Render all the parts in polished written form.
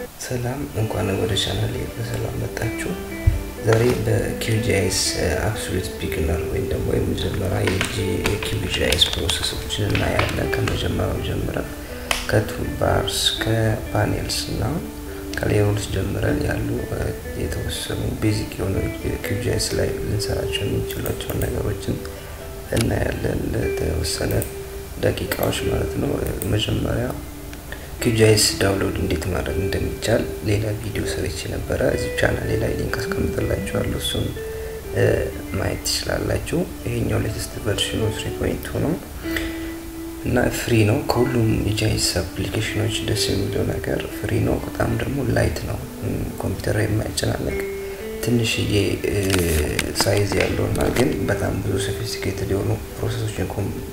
ሰላም እንኳን ወደ ቻናሌ በሰላም መጣችሁ። ዛሬ በQGIS አብሶሉት ቢግነር ወይም ደግሞ የመጀመሪያ የQGIS ፕሮሰሶችን እናያለን። ከመጀመሪያው ጀምረን ከቱልባርስ ከፓኔልስ እና ከሌየሮች ጀምረን ያሉ የተወሰኑ ቤዚክ የሆኑ QGIS ላይ ልንሰራቸው የምንችላቸው ነገሮችን እናያለን ለተወሰነ ደቂቃዎች ማለት ነው። መጀመሪያ QGIS ዳውንሎድ እንዴት ማድረግ እንደሚቻል ሌላ ቪዲዮ ሰርቼ ነበር። እዚህ ቻናሌ ላይ ሊንክ አስቀምጥላችኋለሁ፣ እሱን ማየት ትችላላችሁ። ይሄኛው ሌተስት ቨርዥኑ 3.2 ነው እና ፍሪ ነው። ከሁሉም የQGIS አፕሊኬሽኖች ደስ የሚለው ነገር ፍሪ ነው። በጣም ደግሞ ላይት ነው፣ ኮምፒውተር የማይጨናነቅ ትንሽዬ ሳይዝ ያለውና ግን በጣም ብዙ ሶፊስቲኬትድ የሆኑ ፕሮሰሶችን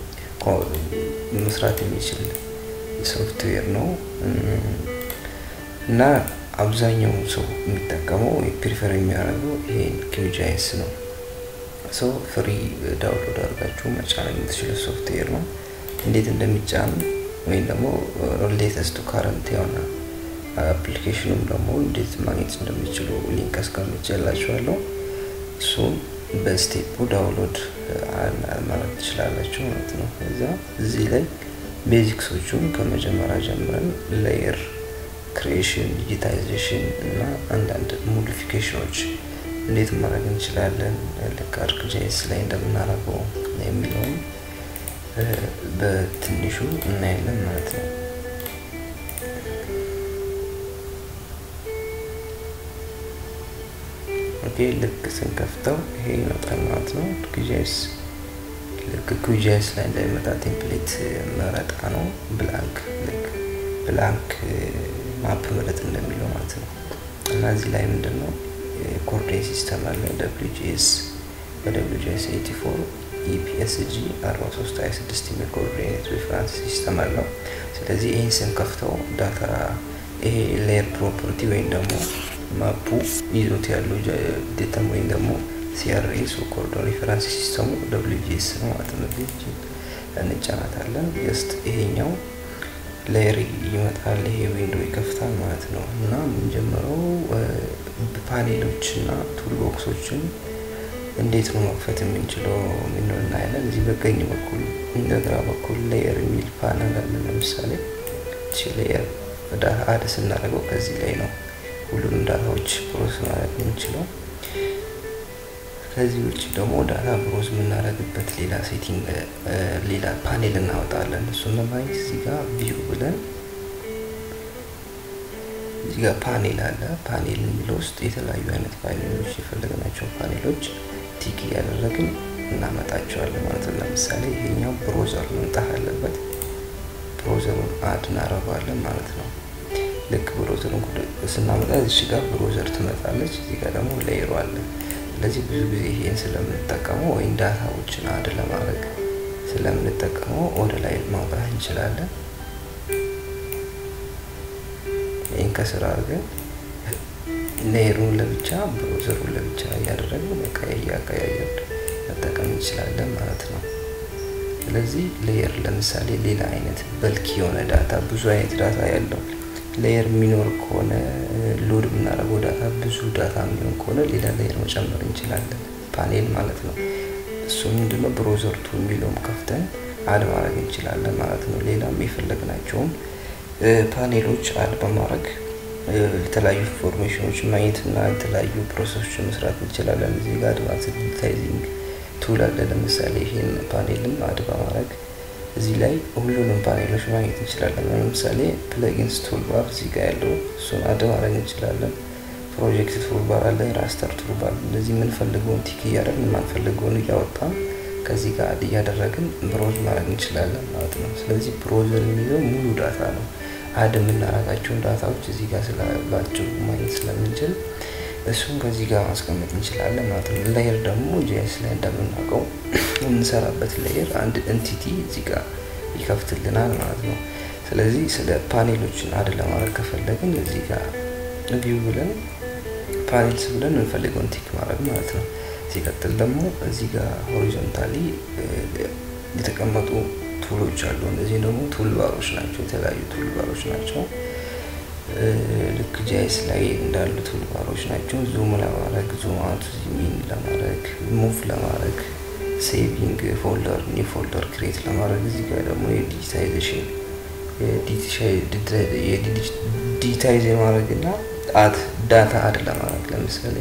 መስራት የሚችል ሶፍትዌር ነው እና አብዛኛው ሰው የሚጠቀመው ፕሪፈር የሚያደርገው ይሄን QGIS ነው። ፍሪ ዳውንሎድ አድርጋችሁ መጫን የምትችሉት ሶፍትዌር ነው። እንዴት እንደሚጫን ወይም ደግሞ ሌተስት ካረንት የሆነ አፕሊኬሽኑም ደግሞ እንዴት ማግኘት እንደሚችሉ ሊንክ አስቀምጬላችኋለሁ። እሱን በስቴፕ ዳውንሎድ ማድረግ ትችላላችሁ ማለት ነው። ከዛ እዚህ ላይ ቤዚክሶቹን ከመጀመሪያ ጀምረን ሌየር ክሪኤሽን፣ ዲጂታይዜሽን እና አንዳንድ ሞዲፊኬሽኖች እንዴት ማድረግ እንችላለን ልክ QGIS ላይ እንደምናደርገው የሚለውን በትንሹ እናያለን ማለት ነው። ኦኬ፣ ልክ ስንከፍተው ይሄ ይመጣል ማለት ነው። QGIS ላይ እንደሚመጣ ቴምፕሌት መረጣ ነው። ብላንክ ማፕ መረጥ እንደሚለው ማለት ነው። እና እዚህ ላይ ምንድነው ኮኦርዲኔት ሲስተም አለ WGS 84 EPSG 4326 የሚል ኮኦርዲኔት ሪፈረንስ ሲስተም አለው። ስለዚህ ይሄን ስንከፍተው ዳታ ይሄ ሌየር ፕሮፐርቲ ወይም ደግሞ ማፑ ይዞት ያለው ዳታ ወይም ደግሞ CRS ኮኦርዲኔት ሪፈረንስ ሲስተሙ WGS ነው ማለት ነው። እንጫናታለን። ጀስት ይሄኛው ሌየር ይመጣል፣ ይሄ ዊንዶ ይከፍታል ማለት ነው። እና የምንጀምረው ፓኔሎችና ቱልቦክሶችን እንዴት ነው መክፈት የምንችለው ምን ነው እናያለን። እዚህ በቀኝ በኩል በግራ በኩል ሌየር የሚል ፓነል አለ። ለምሳሌ እቺ ሌየር ዳታ አድ ስናደርገው ከዚህ ላይ ነው ሁሉንም ዳታዎች ፕሮሰስ ማድረግ የምንችለው። ከዚህ ውጪ ደግሞ ዳታ ብሮዝ የምናደርግበት ሌላ ሴቲንግ ሌላ ፓኔል እናወጣለን። እሱን ለማየት እዚህ ጋር ቪው ብለን እዚህ ጋር ፓኔል አለ። ፓኔል የሚለው ውስጥ የተለያዩ አይነት ፓኔሎች የፈለግናቸው ፓኔሎች ቲክ ያደረግን እናመጣቸዋለን ማለት ነው። ለምሳሌ ይሄኛው ብሮዘር መምጣት አለበት። ብሮዘሩን አድ እናደርጋለን ማለት ነው። ልክ ብሮዘሩን ስናመጣ እዚህ ጋር ብሮዘር ትመጣለች። እዚህ ጋር ደግሞ ሌየሩ አለ። ስለዚህ ብዙ ጊዜ ይሄን ስለምንጠቀመው ወይ ዳታዎችን አድ ለማድረግ ስለምንጠቀመው ወደ ላይ ማውጣት እንችላለን። ይሄን ከስራ አድርገን ሌየሩን ለብቻ ብሮዘሩን ለብቻ እያደረግን ያቀያየር መጠቀም እንችላለን ማለት ነው። ስለዚህ ሌየር ለምሳሌ ሌላ አይነት በልኪ የሆነ ዳታ ብዙ አይነት ዳታ ያለው ሌየር ሚኖር ከሆነ ሎድ የምናደርገው ዳታ ብዙ ዳታ የሚሆን ከሆነ ሌላ ሌየር መጨመር እንችላለን፣ ፓኔል ማለት ነው። እሱ ምንድነው ብሮዘር ቱ የሚለውም ከፍተን አድ ማድረግ እንችላለን ማለት ነው። ሌላም የፈለግናቸውን ፓኔሎች አድ በማድረግ የተለያዩ ኢንፎርሜሽኖች ማግኘትና የተለያዩ ፕሮሰሶችን መስራት እንችላለን። እዚህ ጋር አድቫንስድ ዲጂታይዚንግ ቱል አለ። ለምሳሌ ይሄን ፓኔልም አድ በማድረግ እዚህ ላይ ሁሉንም ፓኔሎች ማግኘት እንችላለን። ለምሳሌ ፕለጊንስ ቱልባር እዚህ ጋር ያለው እሱን አድ ማድረግ እንችላለን። ፕሮጀክት ቱልባር አለ፣ ራስተር ቱልባር። እንደዚህ የምንፈልገውን ቲክ እያደረግን የማንፈልገውን እያወጣን ከዚህ ጋር አድ እያደረግን ብሮዝ ማድረግ እንችላለን ማለት ነው። ስለዚህ ብሮዘር የሚለው ሙሉ ዳታ ነው። አድ የምናደርጋቸውን ዳታዎች እዚህ ጋር ስላላቸው ማግኘት ስለምንችል እሱን ከዚህ ጋር ማስቀመጥ እንችላለን ማለት ነው። ሌየር ደግሞ QGIS ላይ እንደምናውቀው የምንሰራበት ሌየር አንድ ኤንቲቲ እዚህ ጋር ይከፍትልናል ማለት ነው። ስለዚህ ስለ ፓኔሎችን አድ ለማድረግ ከፈለግን እዚህ ጋር ቪው ብለን ፓኔልስ ብለን እንፈልገውን ቲክ ማድረግ ማለት ነው። ሲቀጥል ደግሞ እዚህ ጋር ሆሪዞንታሊ የተቀመጡ ቱሎች አሉ። እነዚህ ደግሞ ቱልባሮች ናቸው፣ የተለያዩ ቱልባሮች ናቸው። ልክ ልክ ጃይስ ላይ እንዳሉ ቱልባሮች ናቸው። ዙም ለማድረግ ዙም አውት ዙም ለማድረግ ሙቭ ለማድረግ ሴቪንግ ፎልደር ኒው ፎልደር ክሬት ለማድረግ እዚህ ጋር ደግሞ የዲጂታይዜሽን ዲጂታይዝ ማድረግና ዳታ አድ ለማድረግ ለምሳሌ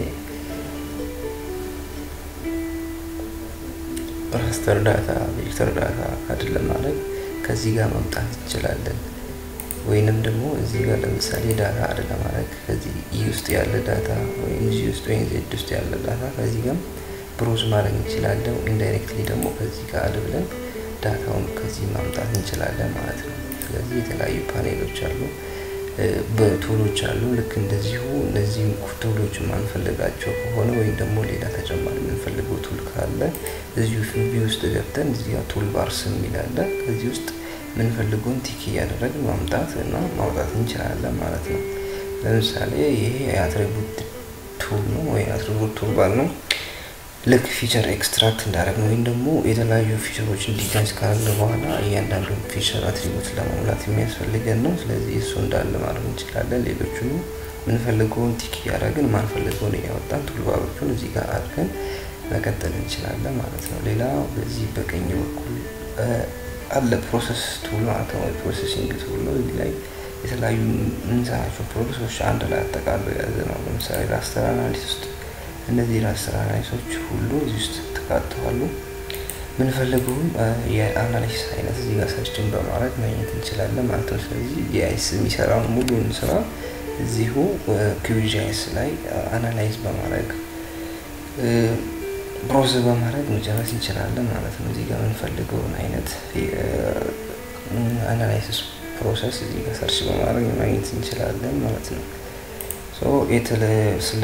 ራስተር ዳታ ቬክተር ዳታ አድ ለማድረግ ከዚህ ጋር ማምጣት እንችላለን። ወይንም ደግሞ እዚህ ጋር ለምሳሌ ዳታ አድ ለማድረግ ከዚህ ውስጥ ያለ ዳታ ወይም እዚህ ውስጥ ወይም ዜድ ውስጥ ያለ ዳታ ከዚህ ጋር ብሮዝ ማድረግ እንችላለን። ኢንዳይሬክትሊ ደግሞ ከዚህ ጋር አድ ብለን ዳታውን ከዚህ ማምጣት እንችላለን ማለት ነው። ስለዚህ የተለያዩ ፓኔሎች አሉ በቱሎች አሉ። ልክ እንደዚሁ እነዚህ ቱሎች ማንፈልጋቸው ከሆነ ወይም ደግሞ ሌላ ተጨማሪ የምንፈልገው ቱል ካለ እዚሁ ቪው ውስጥ ገብተን እዚህ ጋር ቱል ባርስ የሚላለ ከዚህ ውስጥ ምንፈልገውን ቲክ ያደረግን ማምጣት እና ማውጣት እንችላለን ማለት ነው። ለምሳሌ ይሄ የአትሪቡት ቱል ነው ወይ አትሪቡት ቱል ባር ነው። ልክ ፊቸር ኤክስትራክት እንዳደረግን ወይም ደግሞ የተለያዩ ፊቸሮችን ዲዛይን ካደረግን በኋላ እያንዳንዱን ፊቸር አትሪቡት ለማሙላት የሚያስፈልገን ነው። ስለዚህ እሱ እንዳለ ማድረግ እንችላለን። ሌሎቹን ምንፈልገውን ቲክ ያደረግን ማንፈልገውን እያወጣን ቱልባሮቹን እዚህ ጋር አድርገን መቀጠል እንችላለን ማለት ነው። ሌላ በዚህ በቀኝ በኩል አለ ፕሮሰስ ቱል ማለት ነው። ፕሮሰሲንግ ቱል ነው። እዚህ ላይ የተለያዩ ምንሰራቸው ፕሮሰሶች አንድ ላይ አጠቃሎ የያዘ ነው። ለምሳሌ ራስተር አናሊሲስ ውስጥ እነዚህ ራስተር አናሊሲሶች ሁሉ እዚህ ውስጥ ተካተዋሉ። ምንፈልገውን የአናሊሲስ አይነት እዚህ ጋር ሰርችን በማድረግ ማግኘት እንችላለን ማለት ነው። ስለዚህ ጂአይኤስ የሚሰራውን ሙሉውን ስራ እዚሁ ኪዩጂአይኤስ ላይ አናላይዝ በማድረግ ብሮዝ በማድረግ መጨረስ እንችላለን ማለት ነው። እዚህ ጋር ምንፈልገውን አይነት አናላይሲስ ፕሮሰስ እዚህ ጋር ሰርች በማድረግ ማግኘት እንችላለን ማለት ነው። ስለ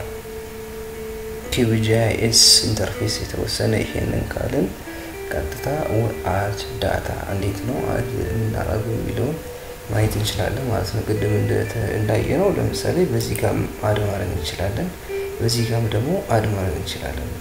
ኪዩጂአይኤስ ኢንተርፌስ የተወሰነ ይሄንን ካልን ቀጥታ አድ ዳታ እንዴት ነው አድ እናደርገው የሚለውን ማየት እንችላለን ማለት ነው። ቅድም እንዳየነው ለምሳሌ በዚህ ጋር አድ ማድረግ እንችላለን፣ በዚህ ጋር ደግሞ አድ ማድረግ እንችላለን።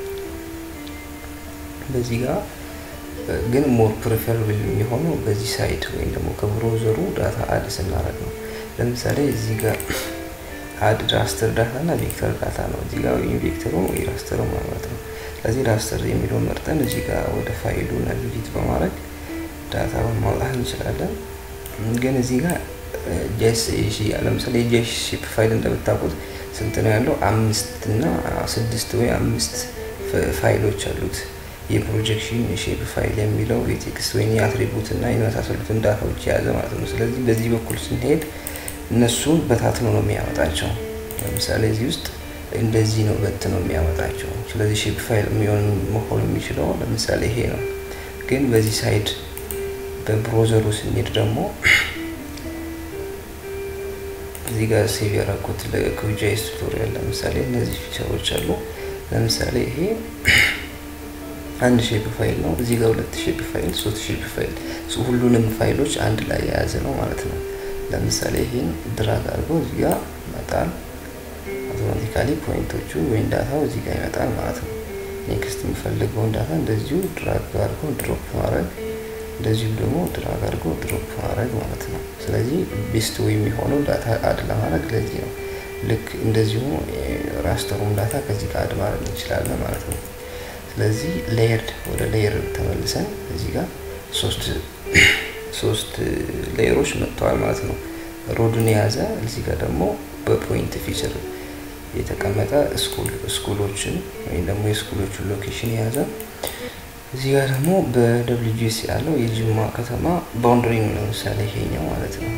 በዚህ ጋር ግን ሞር ፕሪፈረብል የሚሆነው በዚህ ሳይት ወይም ደግሞ ከብሮዘሩ ዳታ አድ ስናደርግ ነው። ለምሳሌ እዚህ ጋር አድ ራስተር ዳታ እና ቬክተር ዳታ ነው። እዚህ ጋር ወይ ቬክተሩ ወይ ራስተሩ ማለት ነው። ስለዚህ ራስተር የሚለውን መርጠን እዚህ ጋር ወደ ፋይሉ ናቪጌት በማድረግ ዳታውን ማውጣት እንችላለን። ግን እዚህ ጋር ጄኤስ ለምሳሌ ጄኤስ ሼፕ ፋይል እንደምታውቁት ስንት ነው ያለው? 5 እና 6 ወይ 5 ፋይሎች አሉት። የፕሮጀክሽን ሼፕ ፋይል የሚለው የቴክስት ወይ የአትሪቡት እና የመሳሰሉትን ዳታዎች የያዘ ማለት ነው። ስለዚህ በዚህ በኩል ስንሄድ እነሱን በታትኖ ነው የሚያመጣቸው። ለምሳሌ እዚህ ውስጥ እንደዚህ ነው በትኖ የሚያመጣቸው። ስለዚህ ሼፕ ፋይል መሆን የሚችለው ለምሳሌ ይሄ ነው። ግን በዚህ ሳይድ በብሮዘሩ ስንሄድ ደግሞ እዚህ ጋር ሴቭ ያደረኩት ለኪዩጂአይኤስ ቱቶሪያል ለምሳሌ እነዚህ ፊቸሮች አሉ። ለምሳሌ ይሄ አንድ ሼፕ ፋይል ነው። እዚህ ጋር 2 ሼፕ ፋይል 3 ሼፕ ፋይል ሁሉንም ፋይሎች አንድ ላይ የያዘ ነው ማለት ነው። ለምሳሌ ይሄን ድራግ አድርጎ እዚህ ጋር መጣል አውቶማቲካሊ ፖይንቶቹ ወይ ዳታው እዚህ ጋር ይመጣል ማለት ነው። ኔክስት የሚፈልገውን ዳታ እንደዚሁ ድራግ አድርጎ ድሮፕ ማድረግ እንደዚሁ ደግሞ ድራግ አድርጎ ድሮፕ ማድረግ ማለት ነው። ስለዚህ ቤስት ወይ የሚሆነው ዳታ አድ ለማድረግ ለዚህ ነው። ልክ እንደዚሁ ራስተሩም ዳታ ከዚህ ጋር አድ ማድረግ እንችላለን ማለት ነው። ስለዚህ ሌየርድ ወደ ሌየር ተመልሰን እዚህ ጋር ሶስት ሌየሮች መጥተዋል ማለት ነው። ሮድን የያዘ እዚህ ጋር ደግሞ በፖይንት ፊቸር የተቀመጠ ስኩሎችን ወይም ደግሞ የስኩሎቹን ሎኬሽን የያዘ እዚህ ጋር ደግሞ በWGS ያለው የጅማ ከተማ ባውንደሪ ነው። ለምሳሌ ይሄኛው ማለት ነው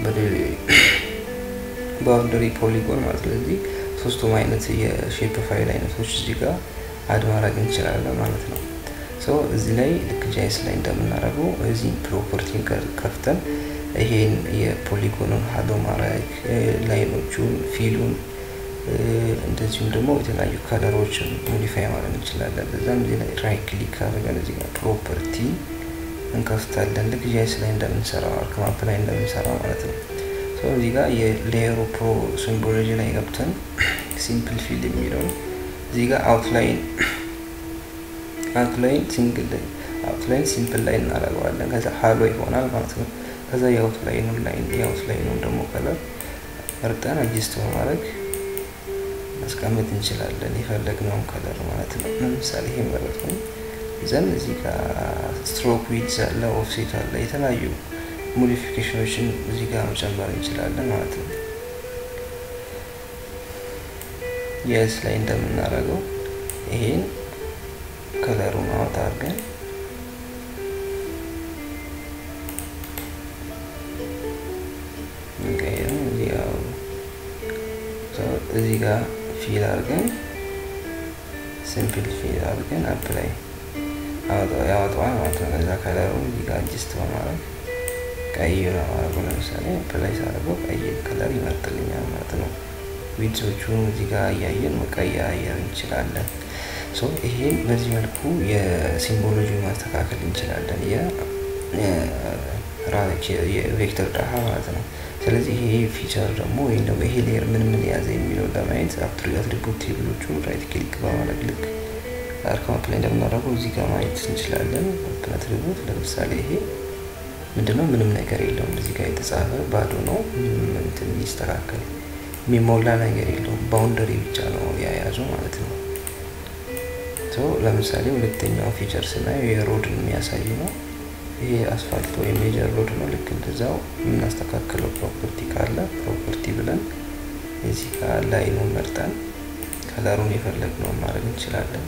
ባውንደሪ ፖሊጎን ማለት ነው። ስለዚህ ሶስቱም አይነት የሼፕ ፋይል አይነቶች እዚህ ጋር አድ ማድረግ እንችላለን ማለት ነው። እዚህ ላይ ልክ ጂአይኤስ ላይ እንደምናደርገው እዚህ ፕሮፐርቲን ከፍተን ይሄን የፖሊጎኑን ሃዶ ማድረግ ላይኖቹን ፊሉን እንደዚሁም ደግሞ የተለያዩ ከለሮችን ሞዲፋይ ማድረግ እንችላለን። በዛም እዚህ ላይ ራይት ክሊክ አድርገን እዚህ ጋር ፕሮፐርቲ እንከፍታለን። ልክ ጂአይኤስ ላይ እንደምንሰራው አርክማፕ ላይ እንደምንሰራው ማለት ነው። እዚህ ጋር የሌየሩ ፕሮ ሲምቦሎጂ ላይ ገብተን ሲምፕል ፊል የሚለው እዚህ ጋር አውትላይን ሲምፕል ላይ እናደርገዋለን። ከዛ ሃሎ ይሆናል ማለት ነው። ከዛ የአውትላይኑን ደግሞ ከለር መርጠን አጅስት በማድረግ ማስቀመጥ እንችላለን የፈለግነውን ከለር ማለት ነው። ለምሳሌ ይሄን መረጥኩኝ። ዘን እዚህ ጋር ስትሮክ ዊድዝ አለ፣ ኦፍሴት አለ፣ የተለያዩ ሞዲፊኬሽኖችን እዚህ ጋር መጨመር እንችላለን ማለት ነው። የስ ላይ እንደምናደርገው ይሄን ከለሩን አውጣ አድርገን እዚህ ጋር ፊል አድርገን ሲምፕል ፊል አድርገን አፕላይ ያወጣዋል ማለት ነው። ከዛ ከለሩን እዚህ ጋር አጅስት በማድረግ ቀይ ነው ማለት ነው። ለምሳሌ አፕላይ ሳደርገው ቀይ ከለር ይመርጥልኛል ማለት ነው። ዊድዞቹን እዚህ ጋር እያየን መቀያየር እንችላለን። ሶ ይሄን በዚህ መልኩ የሲምቦሎጂ ማስተካከል እንችላለን የቬክተር ዳታ ማለት ነው። ስለዚህ ይሄ ፊቸር ደግሞ ወይ ደግሞ ይሄ ሌየር ምን ያዘ የሚለው ለማየት አትሪቡት ቴብሎቹን ራይት ክሊክ በማድረግ ልክ አርካም ላይ እንደምናደርገው እዚህ ጋር ማየት እንችላለን። አትሪቡት ለምሳሌ ይሄ ምንድነው? ምንም ነገር የለውም። እዚህ ጋር የተጻፈ ባዶ ነው። ምንም እንትን ይስተካከል የሚሞላ ነገር የለውም። ባውንደሪ ብቻ ነው ያያዘው ማለት ነው። ሶ ለምሳሌ ሁለተኛው ፊቸር ስናየው የሮድን የሚያሳይ ነው። ይሄ አስፋልት ወይም ሜጀር ሮድ ነው። ልክ እንደዛው የምናስተካክለው ፕሮፐርቲ ካለ ፕሮፐርቲ ብለን እዚህ ጋር ላይኑን መርጠን ከለሩን የፈለግነውን ማድረግ እንችላለን።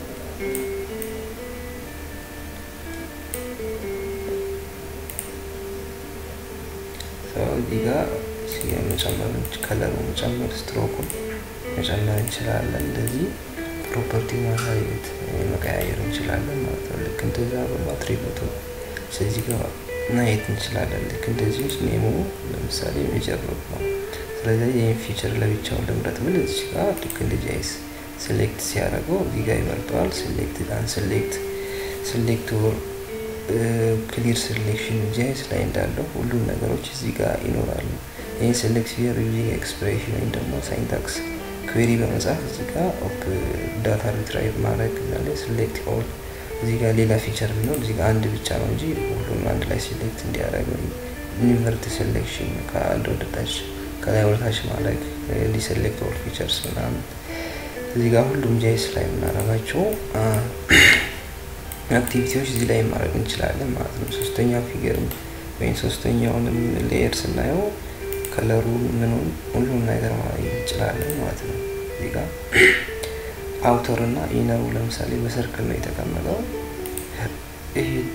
እዚህ ጋር ሲመጨመር ከለሩን መጨመር ስትሮኩን መጨመር እንችላለን። እንደዚህ ፕሮፐርቲ ማሳየት መቀያየር እንችላለን ማለት ነው። ልክ እንደዛ በአትሪቡቱ ስለዚህ ጋር ማየት እንችላለን። ልክ እንደዚህ ኔሙ ለምሳሌ ሜጀር ሮድ ነው። ስለዚህ ይሄን ፊቸር ለብቻው ልምረጥ ብል እዚህ ጋር ልክ እንደዚህ አይስ ሴሌክት ሲያደርገው እዚህ ጋር ይመርጠዋል። ሴሌክት ኦር ክሊር ሴሌክሽን ጃይስ ላይ እንዳለው ሁሉም ነገሮች እዚህ ጋር ይኖራሉ። ይሄን ሴሌክት ሂር ዩዚንግ ኤክስፕሬሽን ወይ ደግሞ ሳይንታክስ ኩዌሪ በመጻፍ እዚህ ጋር ዳታ ሪትራይቭ ማድረግ እና ሴሌክት ኦል እዚህ ጋር ሌላ ፊቸር ቢኖር እዚህ ጋር አንድ ብቻ ነው እንጂ ሁሉም አንድ ላይ ሴሌክት እንዲያደርግ ወይ ኢንቨርት ሴሌክሽን ከአንድ ወደ ታች ከላይ ወደ ታች ማድረግ ዲሴሌክት ኦል ፊቸርስ ምናምን እዚህ ጋር ሁሉም ጃይስ ላይ የምናደርጋቸው አክቲቪቲዎች እዚህ ላይ ማድረግ እንችላለን ማለት ነው። ሶስተኛው ፊገር ወይም ሶስተኛውንም ሌየር ስናየው ከለሩን ምኑን ሁሉም ነገር ማድረግ እንችላለን ማለት ነው። እዚህ ጋር አውተር እና ኢነሩ ለምሳሌ በሰርክል ነው የተቀመጠው። ይሄን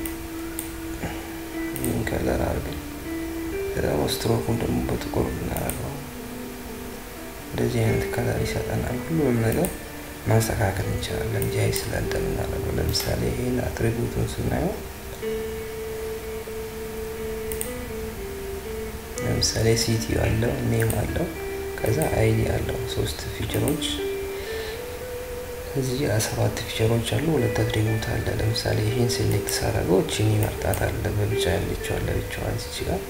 ከለር አድርገን ደግሞ ስትሮኩን ደግሞ በጥቁር እናደርገው እንደዚህ አይነት ከለር ይሰጠናል። ሁሉም ነገር ማስተካከል እንችላለን ጃይስ ላይ እንደምናደርገው። ለምሳሌ ይሄን አትሪቡቱን ስናየው ለምሳሌ ሲቲ አለው፣ ኔም አለው፣ ከዛ አይዲ አለው። ሶስት ፊቸሮች እዚህ 7 ፊቸሮች አሉ። ሁለት አትሪቡት አለ። ለምሳሌ ይሄን ሴሌክት ሳደርገው እቺን ይመርጣት አለ በብቻ ያለችው አለ ብቻዋን እዚህ ጋር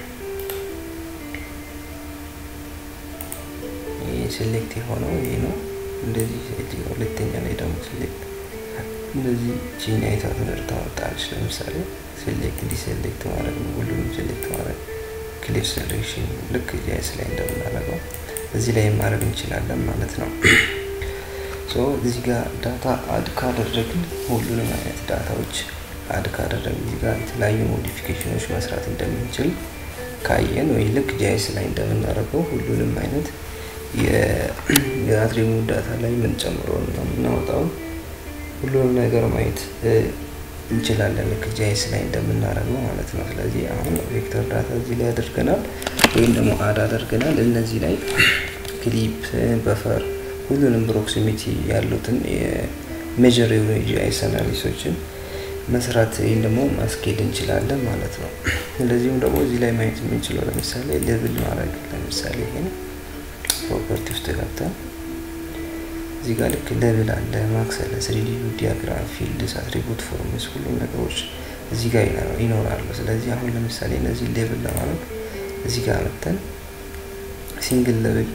ይሄ ሴሌክት የሆነው ይሄ ነው። እንደዚህ እዚህ ሁለተኛ ላይ ደግሞ ሴሌክት እንደዚህ እቺን አይታት ታወጣለች። ለምሳሌ ሴሌክት ዲሴሌክት ማድረግ ነው። ሁሉንም ሴሌክት ማድረግ ክሊር ሴሌክሽን ልክ ጃይስ ላይ እንደምናደርገው እዚህ ላይ ማድረግ እንችላለን ማለት ነው። ሶ እዚህ ጋር ዳታ አድ ካደረግን ሁሉንም አይነት ዳታዎች አድ ካደረግን እዚህ ጋር የተለያዩ ሞዲፊኬሽኖች መስራት እንደምንችል ካየን ወይ ልክ ጃይስ ላይ እንደምናደርገው ሁሉንም አይነት የአትሪቡት ዳታ ላይ ምን ጨምሮ ነው የምናወጣው ሁሉንም ነገር ማየት እንችላለን ልክ ጃይስ ላይ እንደምናደርገው ማለት ነው። ስለዚህ አሁን ቬክተር ዳታ እዚህ ላይ አድርገናል ወይም ደግሞ አድ አድርገናል። እነዚህ ላይ ክሊፕ በፈር ሁሉንም ፕሮክሲሚቲ ያሉትን የሜጀር ጂአይኤስ አናሊሲሶችን መስራት ወይም ደግሞ ማስኬድ እንችላለን ማለት ነው። እንደዚሁም ደግሞ እዚህ ላይ ማየት የምንችለው ለምሳሌ ሌብል ማድረግ ለምሳሌ ይሄን ፕሮፐርቲ ውስጥ ገብተን እዚህ ጋር ልክ ሌብል አለ፣ ማክስ አለ፣ 3D ዲያግራም፣ ፊልድስ፣ አትሪቡት፣ ፎርምስ ሁሉም ነገሮች እዚህ ጋር ይኖራሉ። ስለዚህ አሁን ለምሳሌ እነዚህ ሌብል ለማድረግ እዚህ ጋር መተን ሲንግል ሌብል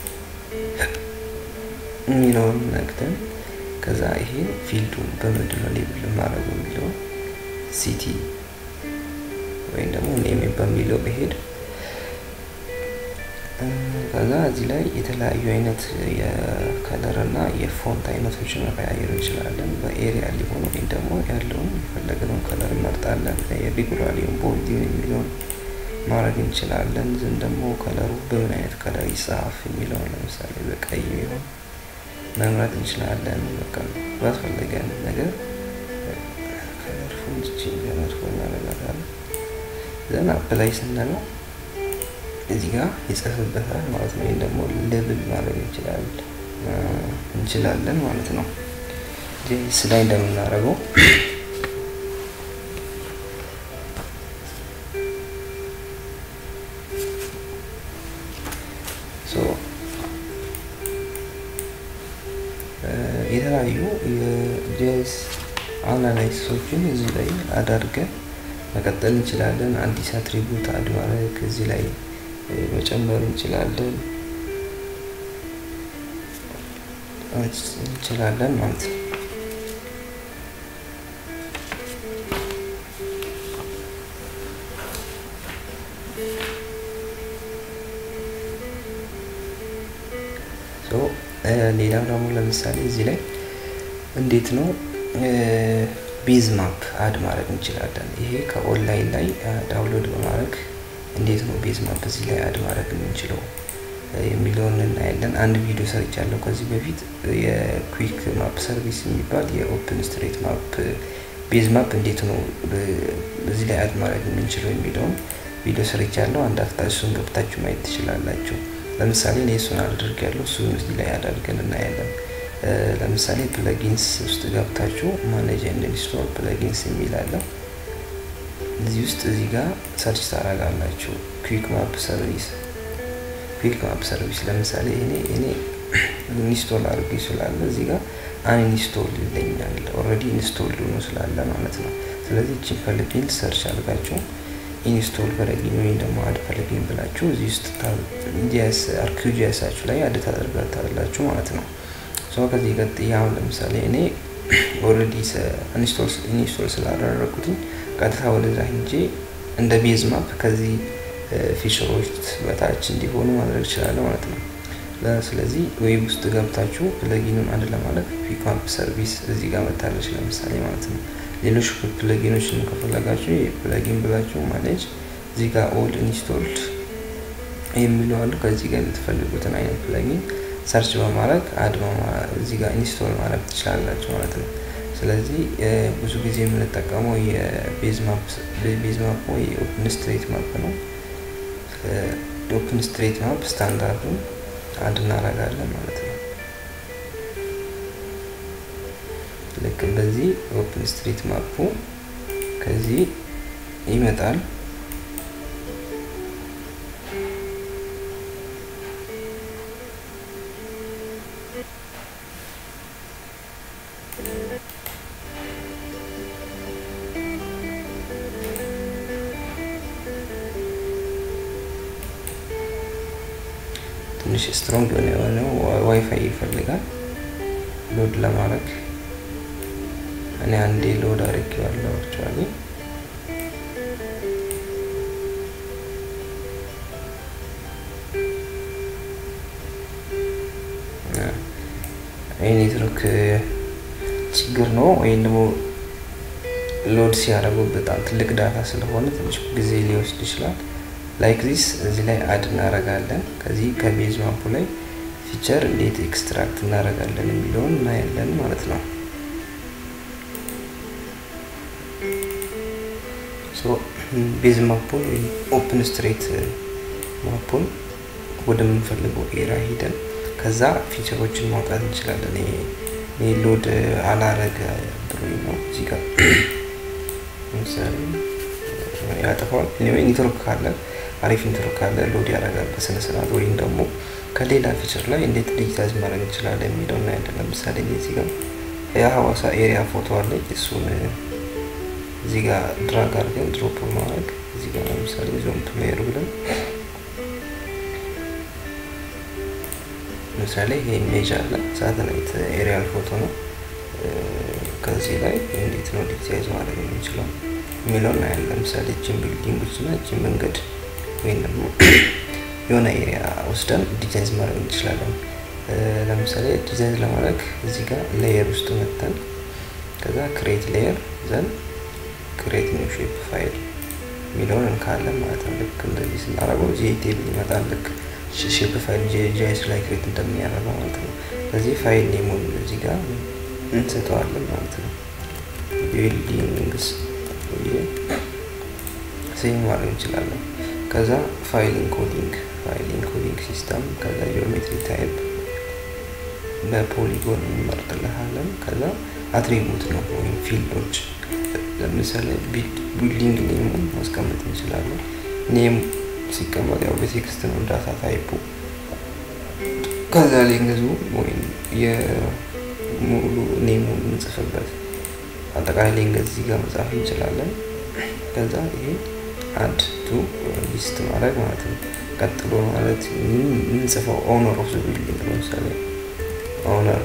የሚለውን ነክተን ከዛ ይሄ ፊልዱን በምንድነው ሌብል ማድረግ የሚለው ሲቲ ወይም ደግሞ ኔም በሚለው በሄድ ከዛ እዚህ ላይ የተለያዩ አይነት የከለር እና የፎንት አይነቶችን መቀያየር እንችላለን። በኤሪያ ሊሆን ወይም ደግሞ ያለውን የፈለግነውን ከለር እንመርጣለን። የሪጉላሪውን ቦልዲውን የሚለውን ማድረግ እንችላለን። ዝም ደግሞ ከለሩ በምን አይነት ከለር ይጻፍ የሚለውን ለምሳሌ በቀይ ቢሆን መምረጥ እንችላለን። በቃ ባስፈለገን ነገር ከለር ፎንት ቼንጅ እናደርጋለን። ዘን አፕላይ ስንለው እዚህ ጋር ይጽፍበታል ማለት ነው። ይሄን ደግሞ ሌብል ማድረግ እንችላለን ማለት ነው። ጄኤስ ላይ እንደምናደርገው የተለያዩ የጄኤስ አናላይሲሶችን እዚህ ላይ አድርገን መቀጠል እንችላለን። አዲስ አትሪቢዩት አድ ማድረግ እዚህ ላይ መጨመር እንችላለን ማለት ነው። ሌላው ደግሞ ለምሳሌ እዚህ ላይ እንዴት ነው ቤዝ ማፕ አድ ማድረግ እንችላለን። ይሄ ከኦንላይን ላይ ዳውንሎድ በማድረግ እንዴት ነው ቤዝ ማፕ እዚህ ላይ አድ ማድረግ የምንችለው የሚለውን እናያለን። አንድ ቪዲዮ ሰርቻለሁ ከዚህ በፊት የኩዊክ ማፕ ሰርቪስ የሚባል የኦፕን ስትሬት ማፕ ቤዝ ማፕ እንዴት ነው እዚህ ላይ አድ ማድረግ የምንችለው የሚለውን ቪዲዮ ሰርቻለሁ። አንድ አፍታ እሱን ገብታችሁ ማየት ትችላላችሁ። ለምሳሌ እኔ እሱን አድርጌያለሁ። እሱን እዚህ ላይ አድርገን እናያለን። ለምሳሌ ፕለጊንስ ውስጥ ገብታችሁ ማኔጅ ኤንድ ኢንስቶል ፕለጊንስ የሚል አለ። እዚህ ውስጥ እዚህ ጋር ሰርች ታደርጋላችሁ ኩዊክ ማፕ ሰርቪስ ለምሳሌ እኔ ኢንስቶል አድርጌ ስላለ እዚህ ጋር አንኢንስቶል ይለኛል። ኦልሬዲ ኢንስቶል ሆኖ ስላለ ማለት ነው። ስለዚህ እቺን ፕለጊን ሰርች አድርጋችሁ ኢንስቶል ፕለጊን ወይም ደግሞ አድ ፕለጊን ብላችሁ እዚህ ውስጥ ጂኤስ አርኪጂኤሳችሁ ላይ አድ ታደርጋላችሁ ማለት ነው። ከዚህ ቀጥያው ለምሳሌ እኔ ኦልሬዲ ኢንስቶል ስላደረኩት ቀጥታ ወደዛ ሄጄ እንደ ቤዝ ማፕ ከዚህ ፊቸሮች በታች እንዲሆኑ ማድረግ ይችላል ማለት ነው። ስለዚህ ዌብ ውስጥ ገብታችሁ ፕለጊኑን አድ ለማድረግ ኩዊክ ማፕ ሰርቪስ እዚህ ጋር መታለች ለምሳሌ ማለት ነው። ሌሎች ፕለጊኖችን ከፈለጋችሁ ፕለጊን ብላችሁ ማኔጅ እዚህ ጋር ኦል ኢንስቶልድ የሚለው አለ። ከዚህ ጋር የምትፈልጉትን አይነት ፕለጊን ሰርች በማድረግ አድ እዚህ ጋር ኢንስቶል ማድረግ ትችላላችሁ ማለት ነው። ስለዚህ ብዙ ጊዜ የምንጠቀመው የቤዝ ማፕ ወይ ኦፕን ስትሬት ማፕ ነው። ኦፕን ስትሬት ማፕ ስታንዳርዱን አድ እናደርጋለን ማለት ነው። ልክ እንደዚህ ኦፕን ስትሬት ማፑ ከዚህ ይመጣል። ትንሽ ስትሮንግ የሆነ ዋይፋይ ይፈልጋል ሎድ ለማድረግ። እኔ አንዴ ሎድ አድርጌዋለሁ አክቹአሊ። ኔትወርክ ችግር ነው ወይም ደግሞ ሎድ ሲያደርጉ በጣም ትልቅ ዳታ ስለሆነ ትንሽ ጊዜ ሊወስድ ይችላል። ላይክ ዚስ እዚህ ላይ አድ እናደርጋለን። ከዚህ ከቤዝ ማፑ ላይ ፊቸር እንዴት ኤክስትራክት እናደርጋለን የሚለውን እናያለን ማለት ነው። ቤዝ ማፑን ኦፕን ስትሬት ማፑን ወደምንፈልገው ኤሪያ ሄደን ከዛ ፊቸሮችን ማውጣት እንችላለን። እኔ ሎድ አላረገ ብሎኝ ነው እዚህ ጋር ለምሳሌ ያጠፋል። ኔትወርክ ካለ አሪፍ ኔትወርክ ካለ ሎድ ያደርጋል በስነ ስርዓት። ወይም ደግሞ ከሌላ ፊቸር ላይ እንዴት ዲጂታይዝ ማድረግ እንችላለን የሚለው እናያለን። ለምሳሌ እዚህ ጋር የሐዋሳ ኤሪያ ፎቶ አለ። እሱን እዚህ ጋር ድራግ አድርገን ድሮፕ ማድረግ እዚህ ጋር ለምሳሌ ዞን ፕሌየር ብለን ለምሳሌ ይሄ ኢሜጅ አለ ሳተላይት ኤሪያል ፎቶ ነው። ከዚህ ላይ እንዴት ነው ዲጂታይዝ ማድረግ የምንችለው የሚለው እናያለን። ለምሳሌ ጂም ቢልዲንጎች እና ጂም መንገድ ወይም ደግሞ የሆነ ኤሪያ ወስደን ዲዛይን ማድረግ እንችላለን። ለምሳሌ ዲዛይን ለማድረግ እዚህ ጋር ሌየር ውስጥ መተን ከዛ ክሬት ሌየር ዘን ክሬት ኒው ሼፕ ፋይል ሚለውን እንካለን ማለት ነው። ልክ እንደዚህ ስናደርገው ጄቴብል ይመጣል። ልክ ሼፕ ፋይል ጂአይኤስ ላይ ክሬት እንደሚያደርገው ማለት ነው። ስለዚህ ፋይል ኔሙን እዚህ ጋር እንሰጠዋለን ማለት ነው። ቢልዲንግስ ሴቭ ማድረግ እንችላለን። ከዛ ፋይል ኢንኮዲንግ ሲስተም ከዛ ጂኦሜትሪ ታይፕ በፖሊጎን እንመርጥልሃለን። ከዛ አትሪቡት ነው ወይም ፊልዶች ለምሳሌ ቢልዲንግ ኔሙን ማስቀመጥ እንችላለን። ኔም ሲቀመጥ ያው በቴክስት ነው ዳታ ታይፑ። ከዛ ሌንግዙ ወይም የሙሉ ኔሙን እንጽፍበት አጠቃላይ ሌንግዝ እዚህ ጋር መጻፍ እንችላለን። ከዛ ይሄ አድ ቱ ሊስት ማድረግ ማለት ነው። ቀጥሎ ማለት እንጽፈው ኦነር ኦፍ ዘ ቢልዲንግ ለምሳሌ ኦነር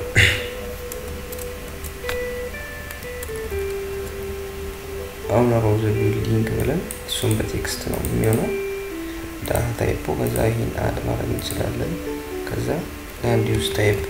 ኦፍ ዘ ቢልዲንግ ብለን እሱም በቴክስት ነው የሚሆነው ዳታ ታይፑ። ከዛ ይሄን አድ ማድረግ እንችላለን። ከዛ ላንድ ዩዝ ታይፑ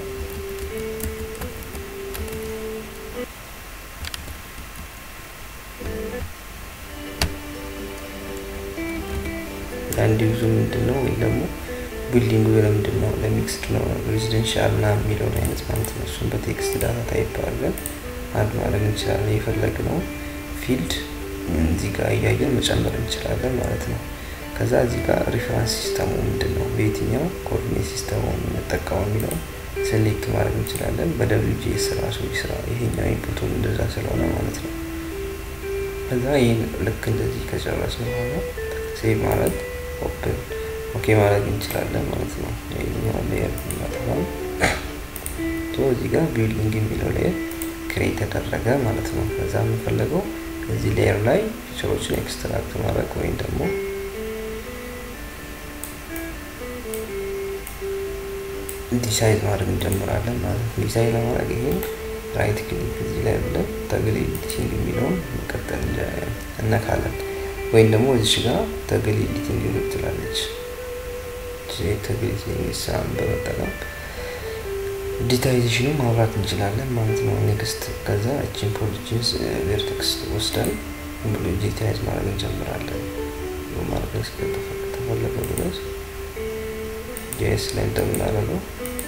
ላንድ ዩዝ ምንድነው ወይ ደግሞ ቢልዲንግ ለምንድነው ለሚክስድ ነው ሬዚደንሻል እና የሚለው አይነት ማለት ነው። እሱም በቴክስት ዳታ ታይፕ አድርገን አድ ማድረግ እንችላለን። የፈለግነው ፊልድ እዚህ ጋር እያየን መጨመር እንችላለን ማለት ነው። ከዛ እዚህ ጋር ሪፈረንስ ሲስተሙ ምንድነው በየትኛው ኮኦርዲኔት ሲስተሙ እንጠቀመው የሚለው ሴሌክት ማድረግ እንችላለን። በWGS ራሱ ይስራ ይሄኛው ኢንፑቱን እንደዛ ስለሆነ ማለት ነው። ከዛ ይሄን ልክ እንደዚህ ከጨረስን በኋላ ሴቭ ማለት ኦኬ ማድረግ እንችላለን ማለት ነው። ይሄኛው ሌየር እናጠፋለን። እዚህ ጋር ቢልዲንግ የሚለው ሌየር ክሬት ተደረገ ማለት ነው። ከዛ የምንፈልገው እዚህ ሌየር ላይ ፊቸሮችን ኤክስትራክት ማድረግ ወይም ደግሞ ዲዛይን ማድረግ እንጀምራለን ማለት ነው። ዲዛይን ለማድረግ ይሄን ራይት ክሊክ እዚህ ላይ ብለን ተግል ኤዲቲንግ የሚለውን መቀጠል እንነካለን። ወይም ደግሞ እዚህ ጋር ተግል ኤዲቲንግ ትላለች ተግል ኤዲቲንግ ሳም በመጠቀም ዲታይዜሽኑን ማብራት እንችላለን ማለት ነው። ኔክስት ከዛ እቺን ፖዚሽንስ ቨርቴክስ ወስደን ብሎ ዲታይዝ ማድረግ እንጀምራለን። ማድረግ እስከተፈለገ ድረስ ጂአይኤስ ላይ እንደምናደርገው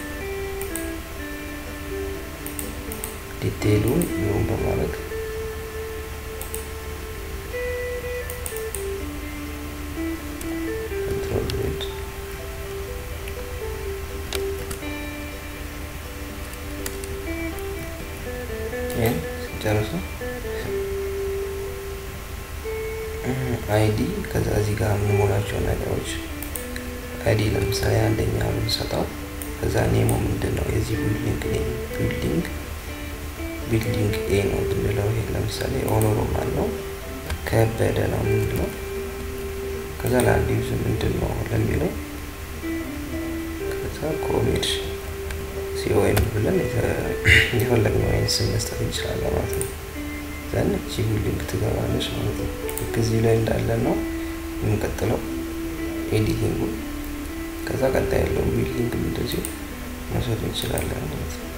ዲቴይሉን ዙም በማድረግ ኮንትሮል ዜድ ጨርሶ አይዲ ከዛ እዚህ ጋር የምንሞላቸው ነገሮች አይዲ ለምሳሌ አንደኛው እንሰጣው። ከዛ ኔሙ ምንድነው የዚህ ቢልዲንግ ኤ ነው ብንለው ይሄ ለምሳሌ ኦኖሮ ማለት ነው ከበደ ነው ምንድነው። ከዛ ላንድ ዩዝ ምንድነው ለሚለው ከዛ ኮሜድ ሲኦኤም ብለን የፈለግነው አይነት ስም መስጠት እንችላለን ማለት ነው። ዘን እቺ ቢልዲንግ ትገባለች ማለት ነው። ከዚህ ላይ እንዳለ ነው የምንቀጥለው ኤዲቲንጉ። ከዛ ቀጣይ ያለው ቢልዲንግ እንደዚህ መስራት እንችላለን ማለት ነው።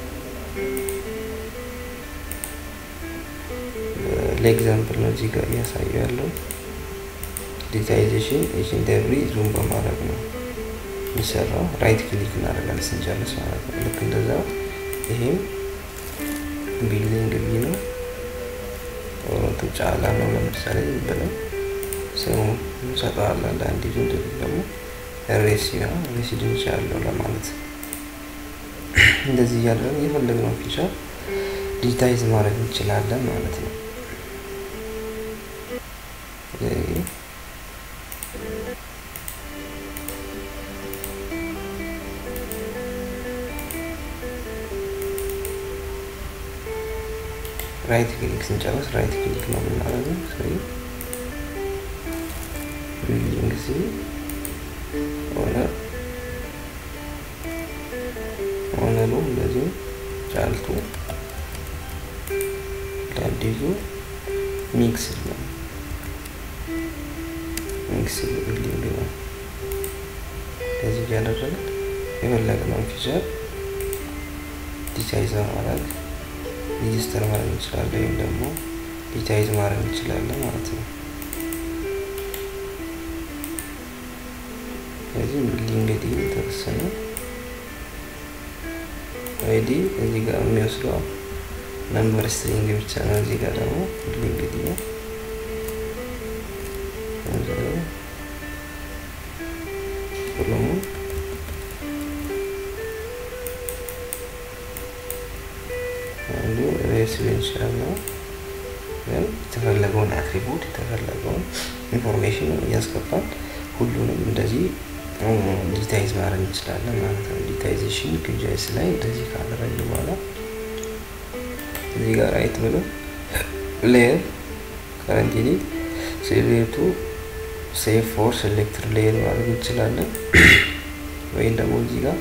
ለኤግዛምፕል ነው እዚህ ጋር ያሳየው ያለው ዲታይዜሽን ኤንድ ኤቭሪ ዙም በማድረግ ነው የሚሰራው። ራይት ክሊክ እናደርጋለን ስንጨርስ ማለት ነው። ልክ እንደዛ ይሄም ቢልዲንግ ቢ ነው ጫላ ነው ለምሳሌ ብለን ስሙ እንሰጣለን። ለአንድ ዙም ደግሞ ሬሲደንሻል ነው ለማለት እንደዚህ ያደረግን የፈለግነው ፊቸር ዲታይዝ ማድረግ እንችላለን ማለት ነው። ራይት ክሊክ ስንጨርስ ራይት ክሊክ ነው የምናደርገው። ስለዚህ ቢልዲንግ ሲ ኦነሩ እንደዚህ ጫልቱ ላንዲዙ ሚክስ ቢልዲንግ ነው። ከዚህ ያደረግን የፈለግነውን ፊቸር ዲታይዝ ማድረግ ሬጂስተር ማድረግ እንችላለን ወይም ደግሞ ዲታይዝ ማድረግ እንችላለን ማለት ነው። ስለዚህ እንግዲህ ተወሰነ አይዲ እዚህ ጋር የሚወስደው ነምበር ስትሪንግ ብቻ ነው። እዚህ ጋር ደግሞ እንግዲህ ነው ሁሉም ሬሲደንሻል ነው። ግን የተፈለገውን አትሪቡት የተፈለገውን ኢንፎርሜሽን እያስገባን ሁሉንም እንደዚህ ዲታይዝ ማድረግ እንችላለን ማለት ነው። ዲታይዜሽን QGIS ላይ እንደዚህ ካደረግን በኋላ እዚህ ጋር ራይት ብለን ሌየር ካረንትሊ ሴሌክቱ ሴቭ ፎር ሴሌክትድ ሌየር ማድረግ እንችላለን። ወይም ደግሞ እዚህ ጋር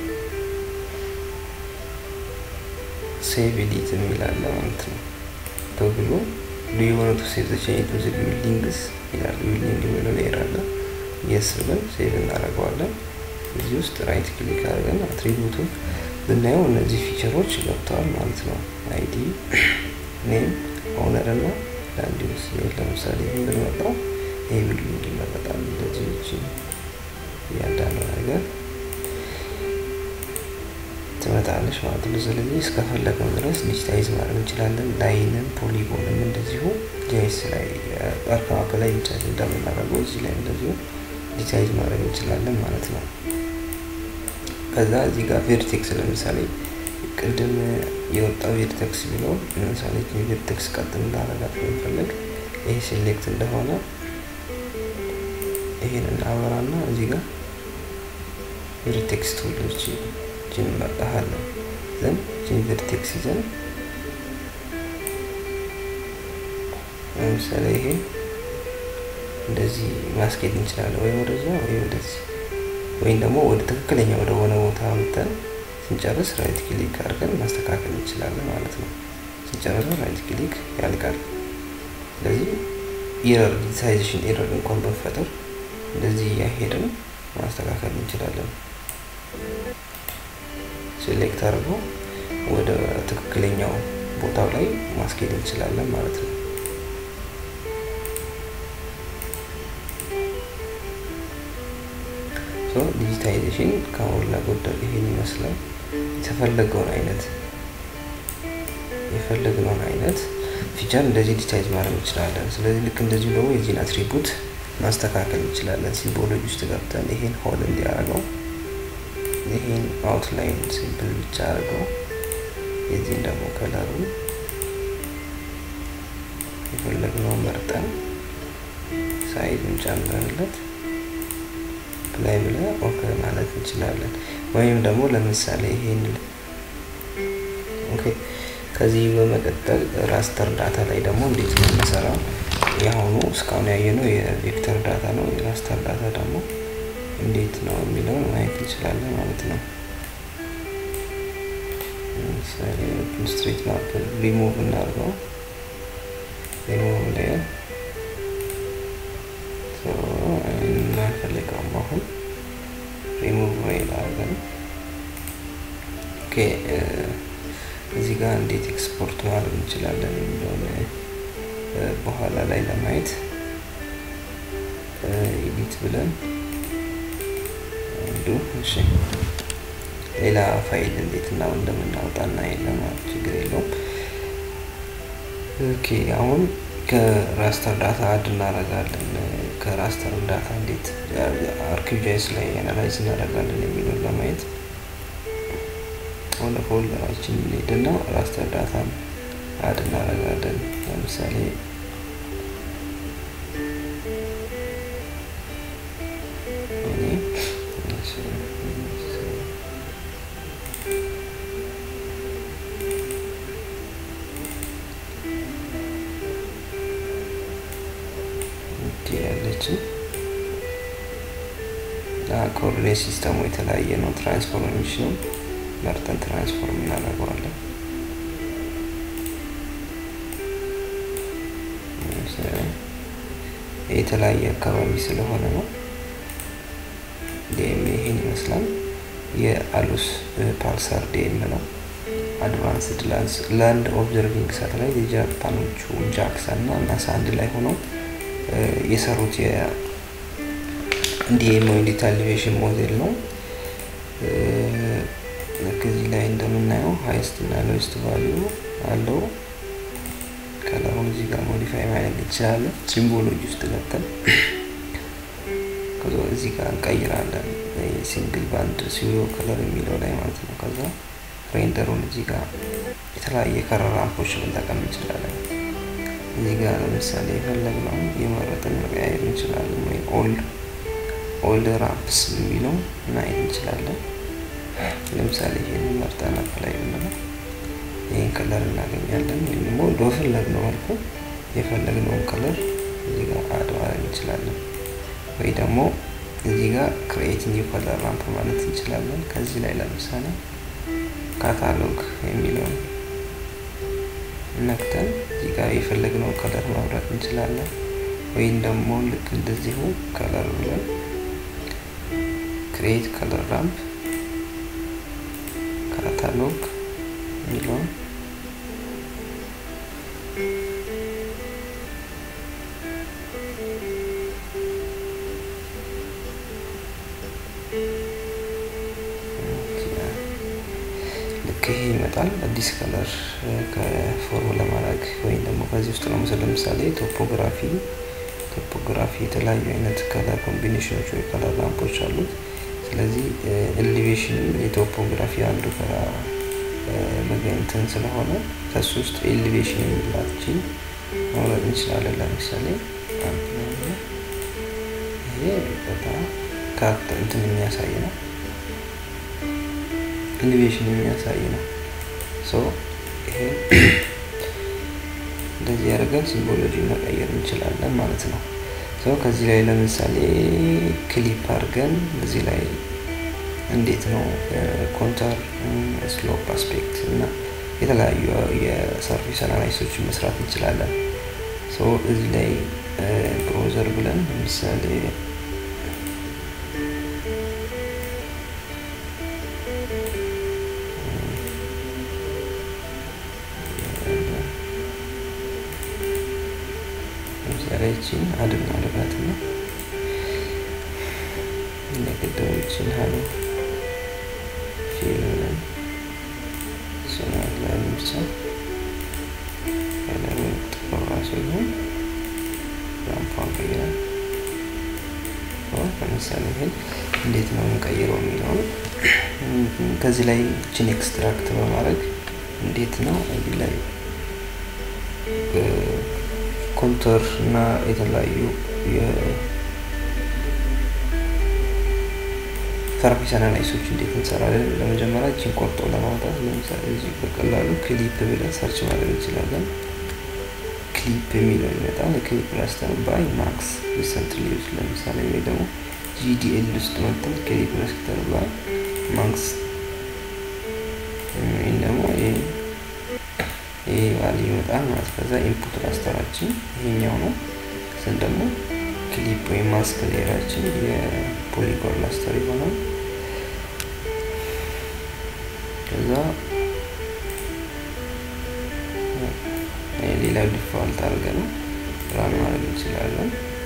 ሴቭ ኤዲት የሚላል ማለት ነው። ተብሎ do you want to save the change to the buildings ይላል። ቢልዲንግ የሚለው ሌየር አለ። yes ብለን ሴቭ እናደርገዋለን። እዚህ ውስጥ ራይት ክሊክ አድርገን አትሪቢዩቱን ብናየው እነዚህ ፊቸሮች ገብተዋል ማለት ነው። አይዲ ኔም ኦነር እና ላንድ ዩዝ ለምሳሌ ብንመጣው ይሄ ቢልዲንግ ይመጣል። እንደዚህ ያንዳንዱ ነገር ትመጣለች ማለት ነው። ስለዚህ እስከፈለግን ድረስ ዲጂታይዝ ማድረግ እንችላለን። ላይንን ፖሊጎንም እንደዚሁ GIS ላይ አርካባ ላይ ዲጂታይዝ እንደምናደርገው እዚህ ላይ እንደዚሁ ዲጂታይዝ ማድረግ እንችላለን ማለት ነው። ከዛ እዚህ ጋር ቨርቴክስ ለምሳሌ ቅድም የወጣው ቨርቴክስ ቢኖር ለምሳሌ ቨርቴክስ ቀጥ እንዳደረጋት ብንፈልግ ይሄ ሴሌክት እንደሆነ ይሄንን አበራና እዚህ ጋር ቨርቴክስ ቱሎች እንመርጣለን። ዘን ቨርቴክስ ይዘን ለምሳሌ ይሄ እንደዚህ ማስኬድ እንችላለን ወይ ወደዛ ወይ ወደዚህ ወይ ደግሞ ወደ ትክክለኛ ወደ ሆነ ቦታ አምጥተን ስንጨርስ ራይት ክሊክ አድርገን ማስተካከል እንችላለን ማለት ነው። ስንጨርስ ራይት ክሊክ ያልቃል። ስለዚህ ኤረር ዲዛይኔሽን ኤረር እንኳን በፈጠር እንደዚህ ያሄድን ማስተካከል እንችላለን። ሴሌክት አድርጎ ወደ ትክክለኛው ቦታው ላይ ማስኬድ እንችላለን ማለት ነው። ሶ ዲጂታይዜሽን ከሞላ ጎደል ይሄን ይመስላል። የፈለግነውን አይነት ፊቸር እንደዚህ ዲጂታይዝ ማድረግ እንችላለን። ስለዚህ ልክ እንደዚህ ደግሞ የዚህን አትሪቡት ማስተካከል እንችላለን። ሲምቦሎጂ ውስጥ ገብተን ይሄን ሆል እንዲያደርገው ይሄን አውትላይን ሲምፕል ብቻ አድርገው የዚህን ደግሞ ከለሩን የፈለግነውን መርጠን ሳይዙን ጨምረንለት ላይ ብለን ኦኬ ማለት እንችላለን። ወይም ደግሞ ለምሳሌ ይሄን ኦኬ ከዚህ በመቀጠል ራስተር ዳታ ላይ ደግሞ እንዴት ነው የምንሰራው? ያሁኑ እስካሁን ያየነው የቬክተር ዳታ ነው። የራስተር ዳታ ደግሞ እንዴት ነው የሚለውን ማየት እንችላለን ማለት ነው። ለምሳሌ ስትሬት ማፕ ሪሙቭ እናድርገው። ሪሙቭ ሌየር እናፈልገው አሁን ሪሙቭ ሌየር አድርገን ኦኬ እዚህ ጋር እንዴት ኤክስፖርት ማድረግ እንችላለን የሚለውን በኋላ ላይ ለማየት ኤዲት ብለን እሺ ሌላ ፋይል እንዴት ነው እንደምናወጣና ማለት ችግር የለውም። ኦኬ አሁን ከራስተር ዳታ አድ እናደርጋለን። ከራስተር ዳታ እንዴት ArcGIS ላይ አናላይዝ እናደርጋለን የሚለውን ለማየት ወደ ፎልደራችን እንሄድና ራስተር ዳታ አድ እናደርጋለን። ለምሳሌ ኮኦርዲኔት ሲስተሙ የተለያየ ነው። ትራንስፎርሜሽን መርጠን ትራንስፎርም እናደርገዋለን። የተለያየ አካባቢ ስለሆነ ነው። ዲኤም ይሄን ይመስላል። የአሉስ ፓልሳር ዲኤም ነው። አድቫንስድ ላንድ ኦብዘርቪንግ ሳተላይት የጃፓኖቹ ጃክሳ እና ናሳ አንድ ላይ ሆነው የሰሩት የዲኤም ወይም ዲጂታል ኤሌቬሽን ሞዴል ነው። ከዚህ ላይ እንደምናየው ሃይስት እና ሎዌስት ቫልዩ አለው። ከለሩን እዚህ ጋር ሞዲፋይ ማድረግ እንችላለን። ሲምቦሎጂ ውስጥ ገብተን ከዛ እዚህ ጋር እንቀይራለን። ሲንግል ባንድ ሲዮ ከለር የሚለው ላይ ማለት ነው። ከዛ ሬንደሩን እዚህ ጋር የተለያየ ከለር ራምፖች መጠቀም እንችላለን። እዚህ ጋር ለምሳሌ የፈለግነው የመረጥን መቀያየር እንችላለን። ወይ ኦልድ ራምፕስ የሚለው ማየት እንችላለን። ለምሳሌ ይሄንን መርጠን አፕላይ ብንለው ይሄን ከለር እናገኛለን። ወይም ደግሞ በፈለግነው መልኩ የፈለግነውን ከለር እዚህ ጋር አድ ማድረግ እንችላለን። ወይ ደግሞ እዚህ ጋር ክሬት ኒው ከለር ራምፕ ማለት እንችላለን። ከዚህ ላይ ለምሳሌ ካታሎግ የሚለውን ነክተን እዚህ ጋር የፈለግነውን ከለር ማብራት እንችላለን። ወይም ደግሞ ልክ እንደዚሁ ከለር ብለን ክሬት ከለር ራምፕ ካታሎግ የሚለውን ልክ ይሄ ይመጣል። አዲስ ከለር ከፎርሙላ ለማድረግ ወይም ደግሞ ከዚህ ውስጥ ነው ለምሳሌ ቶፖግራፊ የተለያዩ አይነት ከለር ኮምቢኔሽኖች ወይ ከለር ራምፖች አሉት። ስለዚህ ኤሌቬሽን የቶፖግራፊ አንዱ ከመገንተን ስለሆነ ከሱ ውስጥ ኤሌቬሽን የሚላችን ማውረድ እንችላለን። ለምሳሌ ይሄ በጣም ካርታ እንትን የሚያሳይ ነው፣ ኤሌቬሽን የሚያሳይ ነው። ሶ ይሄ እንደዚህ ያደርጋል። ሲምቦሎጂ መቀየር እንችላለን ማለት ነው። ሶ ከዚህ ላይ ለምሳሌ ክሊፕ አድርገን እዚህ ላይ እንዴት ነው ኮንተር፣ ስሎፕ፣ አስፔክት እና የተለያዩ የሰርፌስ አናላይሲሶችን መስራት እንችላለን። ሶ እዚህ ላይ ብሮዘር ብለን ለምሳሌ ችን አድና አድርጋት ነው ለቀደውችን ሃሎ ፊልም ሰናት ላይ ምርጫ ያለው ተራሱ ነው ራምፓን ቀይራል። ለምሳሌ እንዴት ነው የምንቀይረው የሚለው ከዚህ ላይ ችን ኤክስትራክት በማድረግ እንዴት ነው እዚህ ላይ ኮንተር እና የተለያዩ የሰርፌስ አናላይሲሶች እንዴት እንሰራለን። ለመጀመሪያ እቺን ቆርጦ ለማውጣት ለምሳሌ እዚህ በቀላሉ ክሊፕ ብለን ሰርች ማድረግ እንችላለን። ክሊፕ የሚለው ይመጣል። ክሊፕ ራስተር ባይ ማክስ ሪሰንትሊ ዩዝ ለምሳሌ ወይ ደግሞ GDL ውስጥ መጥተን ክሊፕ ራስተር ባይ ማክስ ወይ ደግሞ ይሄ ቫልዩ ይመጣል ማለት ነው። ከዛ ኢንፑት ራስተራችን ይሄኛው ነው። ከዛ ደግሞ ክሊፕ ወይ ማስክ ሌየራችን የፖሊጎን ራስተር ይሆናል። ከዛ ሌላ ዲፋልት አድርገን ራን ማድረግ እንችላለን።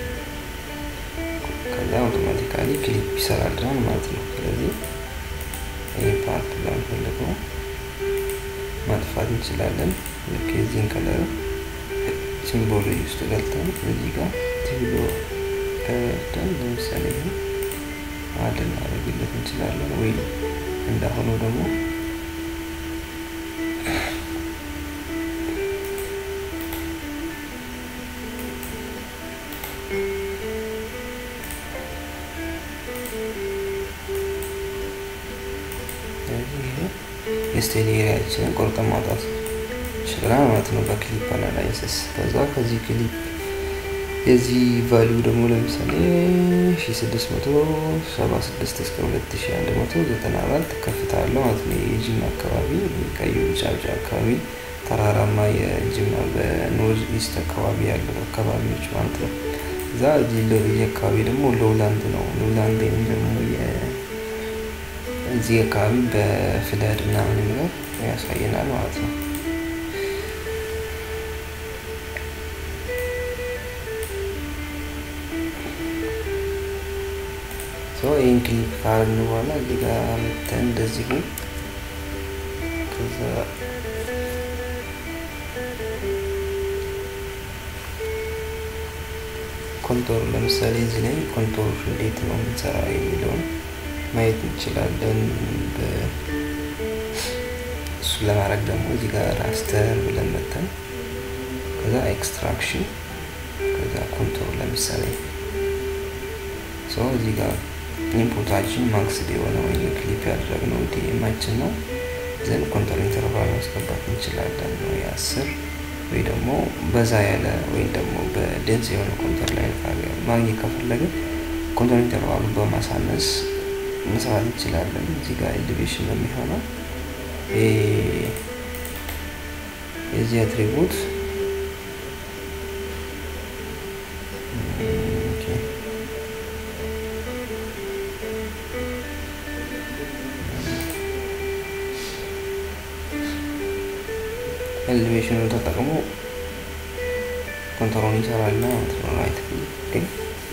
ከዛ አውቶማቲካሊ ክሊፕ ይሰራልናል ማለት ነው። ስለዚህ ይሄ ፓርት ባንፈልገው ማጥፋት እንችላለን። ልክ የዚህን ከለር ሲምቦል ውስጥ ገልተን እዚህ ጋር ቲቪሎ ከደን ለምሳሌ አድን አድርግለት እንችላለን። ወይ እንዳሆነ ደግሞ የስቴል ኤሪያችንን ቆርጠን ማውጣት ይችላል ማለት ነው በክሊፕ አናላይሲስ። ከዛ ከዚህ ክሊፕ የዚህ ቫልዩ ደግሞ ለምሳሌ 1676 እስከ 2194 ከፍታ አለው ማለት ነው። የጂማ አካባቢ ቀዩ ጫጫ አካባቢ ተራራማ የጂማ በኖርዝ ኢስት አካባቢ ያለው አካባቢዎች ማለት ነው። እዛ እዚህ አካባቢ ደግሞ ሎውላንድ ነው። ሎውላንድ ደግሞ እዚህ አካባቢ በፍለድ ምናምን ነገር ያሳየናል ማለት ነው። ይህን ክሊክ ካረግን በኋላ እዚህ ጋር መተን እንደዚህ ከዛ ኮንቶር ለምሳሌ እዚህ ላይ ኮንቶር እንዴት ነው የምንሰራው የሚለውን ማየት እንችላለን። እሱ ለማድረግ ደግሞ እዚህ ጋር ራስተር ብለን መተን ከዛ ኤክስትራክሽን ከዛ ኮንቶር ለምሳሌ እዚህ ጋር ኢንፑታችን ማክስድ የሆነ ወይ ክሊፕ ያደረግነው ዲኤማችን ነው። ዘን ኮንትሮል ኢንተርቫል ማስገባት እንችላለን ነው 10 ወይ ደግሞ በዛ ያለ ወይ ደግሞ በደንስ የሆነ ኮንትሮል ላይ ማግኘት ከፈለግን ኮንትሮል ኢንተርቫሉን በማሳነስ መስራት እንችላለን። እዚህ ጋር ኤሊቬሽን ነው የሚሆነው። የዚህ አትሪቡት ኤሊቬሽኑን ተጠቅሞ ኮንትሮል ይሰራል ማለት ነው። ራይት ክሊክ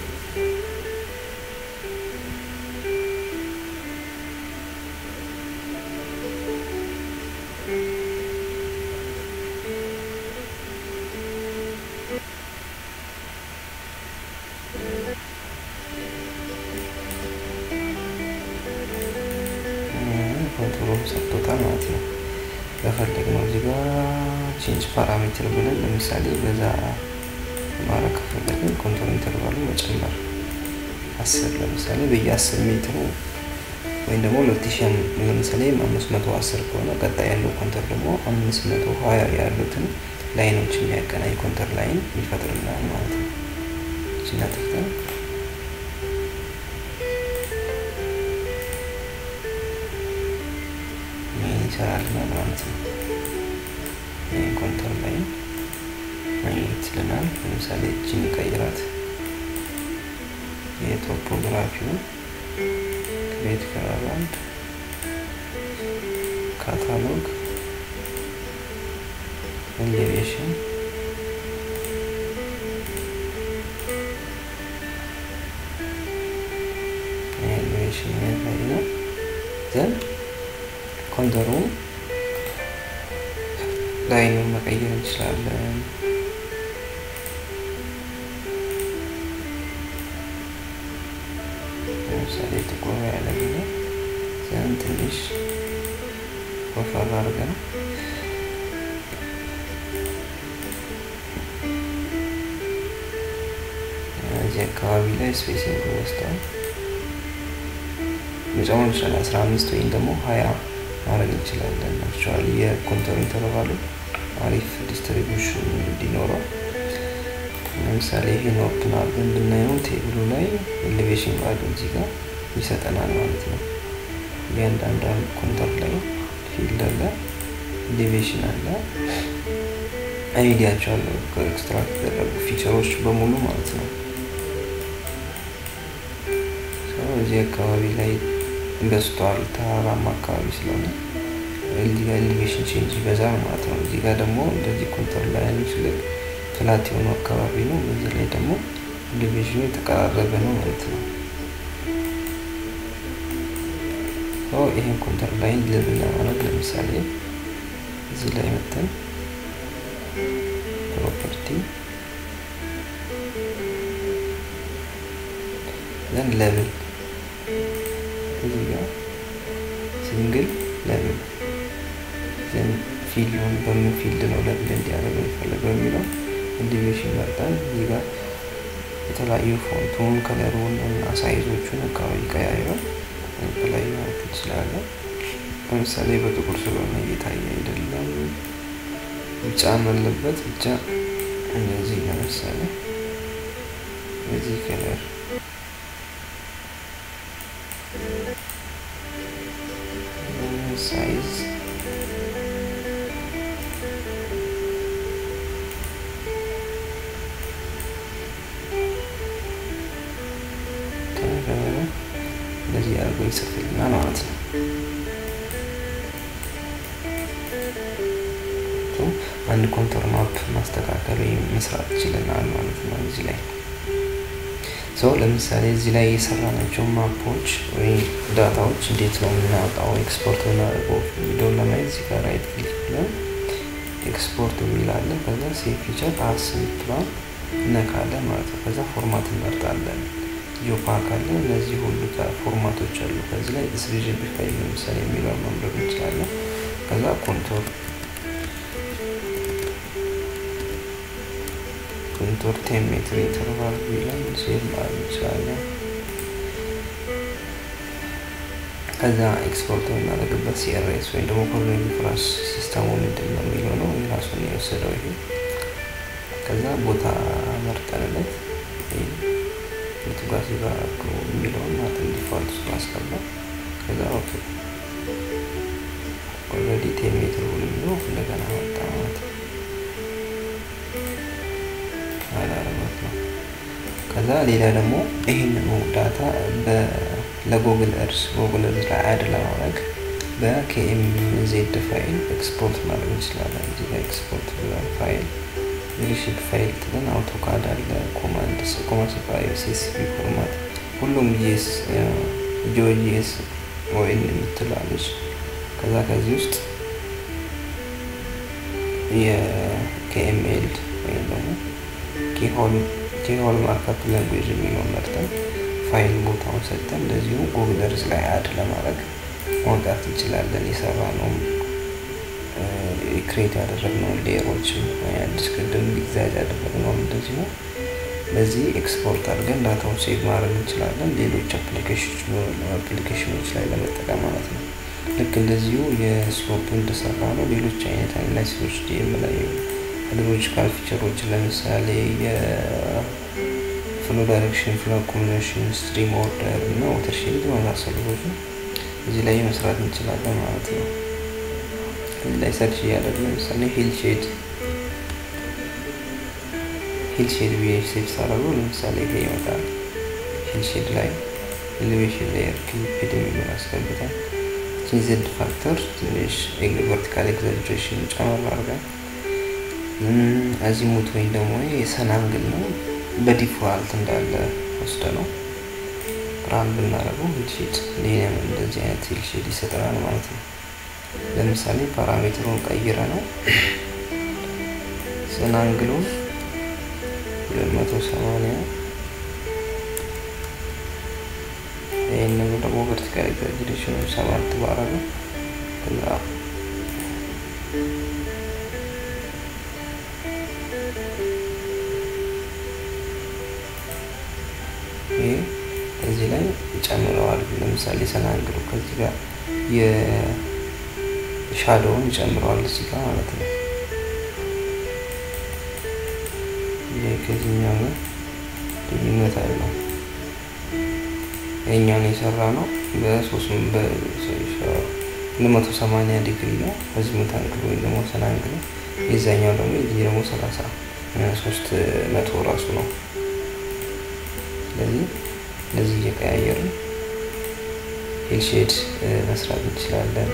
ኮንትሮል ሰጥቶታል ማለት ነው። በፈለግነው እዚህ ጋር ቼንጅ ፓራሜትር ብለን ለምሳሌ በዛ ማድረግ ከፈለግን ኮንትሮል ኢንተርቫሉ መጨመር 10 ለምሳሌ በየ10 ሜትሩ ወይ ደግሞ 2000 ለምሳሌ 510 ከሆነ ቀጣይ ያለው ኮንትሮል ደግሞ 520 ያሉትን ላይኖች የሚያገናኝ ኮንትሮል ላይን ይፈጥርልናል ማለት ነው። እቺና ተፈታ ይሰራልናል ማለት ነው። ይህን ኮንትሮል ላይን ማግኘት ይችላል። ለምሳሌ እቺን ቀይራት የቶፖግራፊውን ክሬት ከራራንድ ካታሎግ ኤሊቬሽን ነው ዘን ኮንትሮል ላይኑን መቀየር እንችላለን። ለምሳሌ ጥቁር ያለ ጊዜ ዘን ትንሽ ወፈር አድርገን እዚህ አካባቢ ላይ ስፔሲንግ ወስደን መጨመር እንችላለን። 15 ወይም ደግሞ 20 ማድረግ እንችላለን። አክቹአሊ የኮንትሮል ኢንተርቫሉ አሪፍ ዲስትሪቢዩሽን እንዲኖረው ለምሳሌ ይሄን ኦፕን አድርገን ብናየው ቴብሉ ላይ ኤሊቬሽን ቫልዩ እዚህ ጋር ይሰጠናል ማለት ነው። እያንዳንዱ ኮንትሮል ላይ ፊልድ አለ፣ ኤሊቬሽን አለ፣ አይዲያቸው አለ፣ ኤክስትራክት የተደረጉ ፊቸሮች በሙሉ ማለት ነው። እዚህ አካባቢ ላይ በስቷል ተራራማ አካባቢ ስለሆነ እዚህ ጋር ኤሊቬሽን ቼንጅ ይበዛል ማለት ነው። እዚህ ጋር ደግሞ እንደዚህ ኮንትሮል ላይ ያለው ፍላት የሆነ አካባቢ ነው። በዚህ ላይ ደግሞ ኤሊቬሽኑ የተቀራረበ ነው ማለት ነው። ይሄን ኮንትሮል ላይ ለምን ለማድረግ ለምሳሌ እዚህ ላይ መተን ፕሮፐርቲ ዘን ሌቭል እዚህ ጋር ሲንግል ሌቭል ዘን ፊልዱን በምን ፊልድ ነው ሌቭል እንዲያደርግ የሚፈልገው የሚለው ኤሊቬሽን መርጠን እዚህ ጋር የተለያዩ ፎንቱን ከለሩን እና ሳይዞቹን አካባቢ ቀያይረን የተለያዩ ማለት እንችላለን። ለምሳሌ በጥቁር ስለሆነ እየታየ አይደለም፣ ቢጫ መለበት ብቻ እንደዚህ ለምሳሌ እዚህ ከለር ሳይዝ እንደዚህ አድርጎ ይጽፍልናል ማለት ነው። አንድ ኮንቶር ማፕ ማስተካከል ወይም መስራት ይችላል ማለት ነው። እዚህ ላይ ለምሳሌ እዚህ ላይ የሰራናቸው ማፖች ወይም ዳታዎች እንዴት ነው የምናወጣው ኤክስፖርት እናደርገው ቪዲዮን ለማየት እዚህ ጋር ራይት ክሊክ ብለን ኤክስፖርት የሚላለን ከዛ ሴቭ ፊቸር አስ ምትባል ነካለን ማለት ነው። ከዛ ፎርማት እንመርጣለን። ጆፓክ አለ እነዚህ ሁሉ ፎርማቶች አሉ። ከዚህ ላይ SVG ፋይል ለምሳሌ የሚለው መምረጥ እንችላለን። ከዛ ኮንቶር ቴምፕሌት ኢንተርቫል ብለን ሴቭ ማድረግ እንችላለን። ከዛ ኤክስፖርት እናደርግበት CRS ወይም ደግሞ ኮኦርዲኔት ሪፈረንስ ሲስተሙ ምንድነው የሚለው ነው የራሱን የወሰደው ይሄ። ከዛ ቦታ መርጠንለት ለቱጋስ ይባርኩ የሚለው ማለት ዲፋልት ማስቀመጥ። ከዛ ኦኬ ኦልሬዲ ቴምፕሌት ሁሉ ነው እንደገና ወጣ ማለት ነው። ከዛ ሌላ ደግሞ ይሄንን ዳታ ለጉግል እርስ ላይ አድ ለማድረግ በKMZ ፋይል ኤክስፖርት ማድረግ እንችላለን። እዚህ ጋር ኤክስፖርት ፋይል ሪሺፕ ፋይል ተን አውቶካድ አለ ኮማንድ ፋይል CSV ፎርማት ሁሉም GeoGS ወይ የምትላለች። ከዛ ከዚህ ውስጥ የKML ወይም ደግሞ ኪሆል ማርክአፕ ላንጉዌጅ የሚለው መርጠን ፋይል ቦታውን ሰጥተን እንደዚሁ ጉግል እርዝ ላይ አድ ለማድረግ ማውጣት እንችላለን። የሰራነው ክሬት ያደረግነው ሌየሮች አዲስ ቅድም ዲዛይን ያደረግነው እንደዚሁ በዚህ ኤክስፖርት አድርገን ዳታውን ሴቭ ማድረግ እንችላለን ሌሎች አፕሊኬሽኖች ላይ ለመጠቀም ማለት ነው። ልክ እንደዚሁ የስኮፕ እንደሰራነው ሌሎች አይነት አናላይሲሶች ላይ ሎጂካል ፊቸሮች ለምሳሌ የፍሎ ዳይሬክሽን ፍሎ ኮምቢኔሽን ስትሪም ኦርደር እና ወተርሼድ መሳሰሉት እዚህ ላይ መስራት እንችላለን ማለት ነው። እዚህ ላይ ሰርች ያደረግን ለምሳሌ ሂል ሼድ ቪኤስኤፍ ሳራሉ ለምሳሌ ይሄ ይመጣል። ሂል ሼድ ላይ ኤሌቬሽን ሌየር ክሊፕድ የሚለው አስገብተን ዚድ ፋክተር ትንሽ ቨርቲካል ኤግዛጀሬሽን ጨምር አድርገን አዚሙት ወይ ደግሞ የሰን አንግል ነው በዲፎልት እንዳለ ወስደነው ራን ብናደርገው ሂልሼድ ሌላም እንደዚህ አይነት ሂልሼድ ይሰጠናል ማለት ነው። ለምሳሌ ፓራሜትሩን ቀይረነው ሰን አንግሉን 280 ይሄንን ደግሞ ቨርቲካል ኤግዛጀሬሽን 7 ባረገው ከዛ እዚህ ላይ ይጨምረዋል። ለምሳሌ ሰን አንግሉ ከዚህ ጋር የሻዶውን ይጨምረዋል እዚህ ጋር ማለት ነው። ከዚህኛው ጋር ልዩነት አለው። ይሄኛውን የሰራነው በ380 ዲግሪ ነው አዚሙት አንግሉ ወይ ደግሞ ሰን አንግሉ። የዛኛው ደግሞ ይሄ ደግሞ 300 ራሱ ነው። ስለዚህ እየቀያየርን ሂልሼድ መስራት እንችላለን።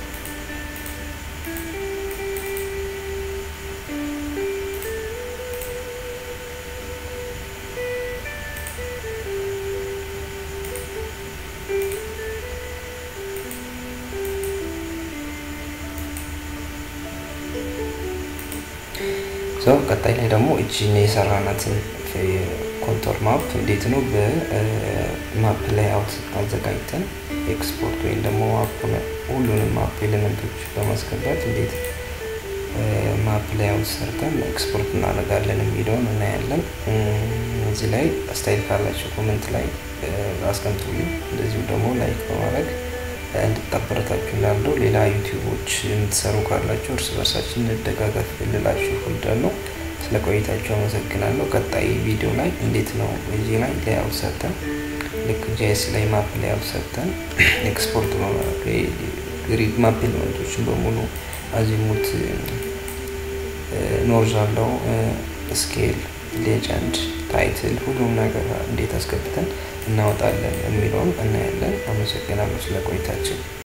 ቀጣይ ላይ ደግሞ እቺን የሰራናትን ኮንቶር ማፕ እንዴት ነው በማፕ ላይአውት አዘጋጅተን ኤክስፖርት ወይም ደግሞ ሁሉንም ማፕ ኤሌመንቶች በማስገባት እንዴት ማፕ ላይአውት ሰርተን ኤክስፖርት እናደርጋለን የሚለውን እናያለን። እዚህ ላይ አስተያየት ካላችሁ ኮሜንት ላይ አስቀምጡልኝ። እንደዚሁ ደግሞ ላይክ በማድረግ እንድታበረታችሁ እላለሁ። ሌላ ዩቲዩቦች የምትሰሩ ካላችሁ እርስ በርሳችን እንደጋገፍ ልላችሁ እወዳለሁ። ስለቆይታችሁ አመሰግናለሁ። ቀጣይ ቪዲዮ ላይ እንዴት ነው እዚህ ላይ ላይአውት ሰርተን ልክ JS ላይ ማፕ ላይአውት ሰርተን ኤክስፖርት ማድረግ ግሪድ ማፕ ኤሌመንቶችን በሙሉ አዚሙት ኖርዝ አለው ስኬል ሌጀንድ ታይትል ሁሉም ነገር እንዴት አስገብተን እናወጣለን የሚለውን እናያለን። አመሰግናለሁ ስለቆይታችሁ።